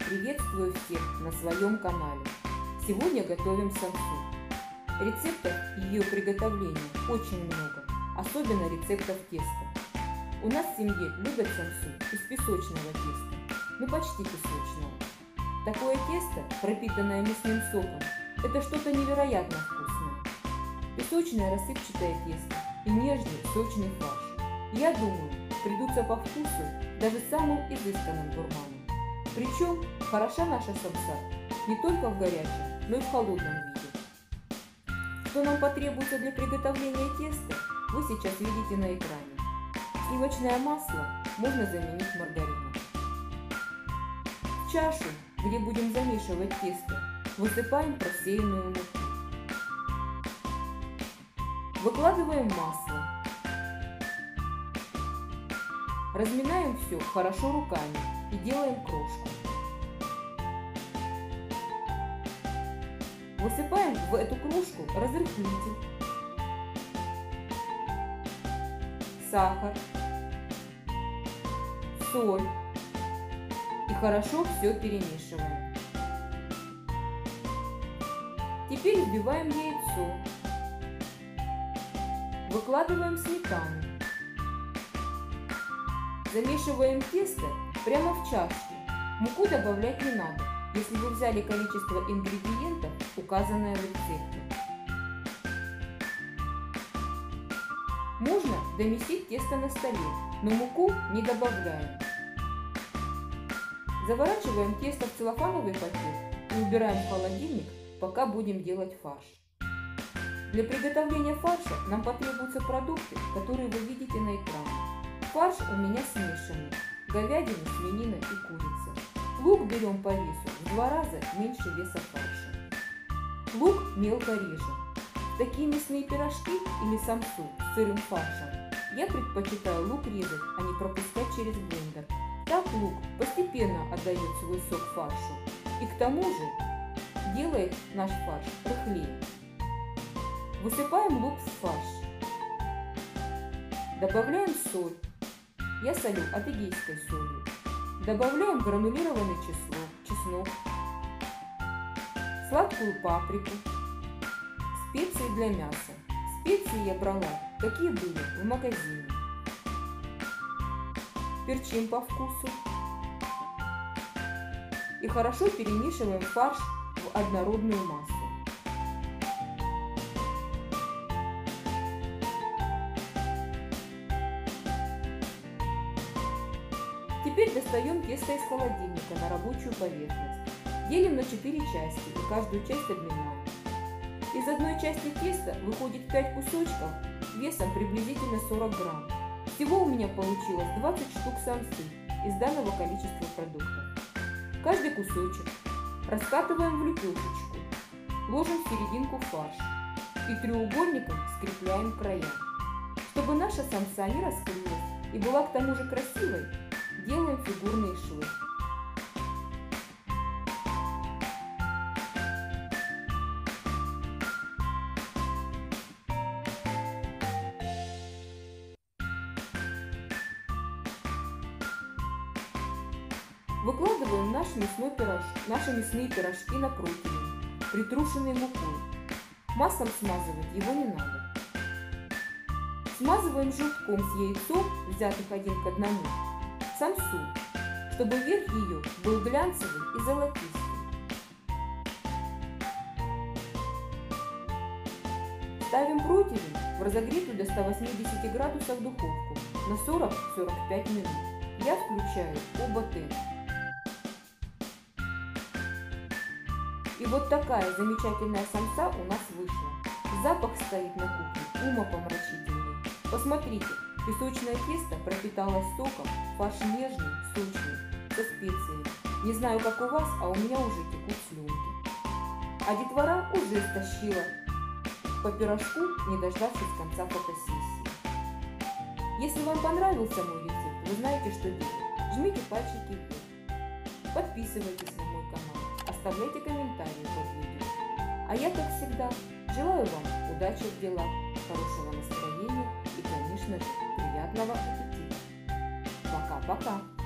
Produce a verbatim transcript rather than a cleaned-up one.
Приветствую всех на своем канале. Сегодня готовим самсу. Рецептов ее приготовления очень много, особенно рецептов теста. У нас в семье любят самсу из песочного теста, ну почти песочного. Такое тесто, пропитанное мясным соком, это что-то невероятно вкусное. Песочное рассыпчатое тесто и нежный сочный фарш. Я думаю, придутся по вкусу даже самым изысканным гурманам. Причем хороша наша самса не только в горячем, но и в холодном виде. Что нам потребуется для приготовления теста, вы сейчас видите на экране. Сливочное масло можно заменить маргарином. В чашу, где будем замешивать тесто, высыпаем просеянную муку. Выкладываем масло. Разминаем все хорошо руками и делаем крошку. Высыпаем в эту крошку разрыхлитель, сахар, соль и хорошо все перемешиваем. Теперь взбиваем яйцо, выкладываем сметану. Замешиваем тесто прямо в чашке. Муку добавлять не надо, если вы взяли количество ингредиентов, указанное в рецепте. Можно домесить тесто на столе, но муку не добавляем. Заворачиваем тесто в целлофановый пакет и убираем в холодильник, пока будем делать фарш. Для приготовления фарша нам потребуются продукты, которые вы видите на экране. Фарш у меня смешанный – говядина, свинина и курица. Лук берем по весу в два раза меньше веса фарша. Лук мелко режем. В такие мясные пирожки или самсу с сырым фаршем я предпочитаю лук резать, а не пропускать через блендер. Так лук постепенно отдает свой сок фаршу и к тому же делает наш фарш рыхлее. Высыпаем лук в фарш. Добавляем соль. Я солю адыгейской солью. Добавляем гранулированный чеснок, чеснок, сладкую паприку, специи для мяса. Специи я брала, какие были в магазине. Перчим по вкусу. И хорошо перемешиваем фарш в однородную массу. Теперь достаем тесто из холодильника на рабочую поверхность. Делим на четыре части и каждую часть обминаем. Из одной части теста выходит пять кусочков весом приблизительно сорок грамм. Всего у меня получилось двадцать штук самсы из данного количества продуктов. Каждый кусочек раскатываем в лепешечку, ложим в серединку фарш и треугольником скрепляем края. Чтобы наша самса не раскрылась и была к тому же красивой, делаем фигурные швы. Выкладываем наш мясной пирож, наши мясные пирожки на противень, притрушенные мукой. Маслом смазывать его не надо. Смазываем желтком с яйцом, взятых один к одному, самсу, чтобы верх ее был глянцевый и золотистый. Ставим противень в разогретую до ста восьмидесяти градусов духовку на сорок — сорок пять минут. Я включаю оба темпа. И вот такая замечательная самса у нас вышла. Запах стоит на кухне умопомрачительный. Посмотрите, песочное тесто пропиталось соком, фарш нежный, сочный, со специями. Не знаю, как у вас, а у меня уже текут слюнки. А детвора уже стащила по пирожку, не дождавшись конца фотосессии. Если вам понравился мой рецепт, вы знаете, что делать. Жмите пальчики вверх. Подписывайтесь на мой канал. Оставляйте комментарии под видео. А я, как всегда, желаю вам удачи в делах, хорошего настроения и, конечно же, приятного аппетита. Пока-пока!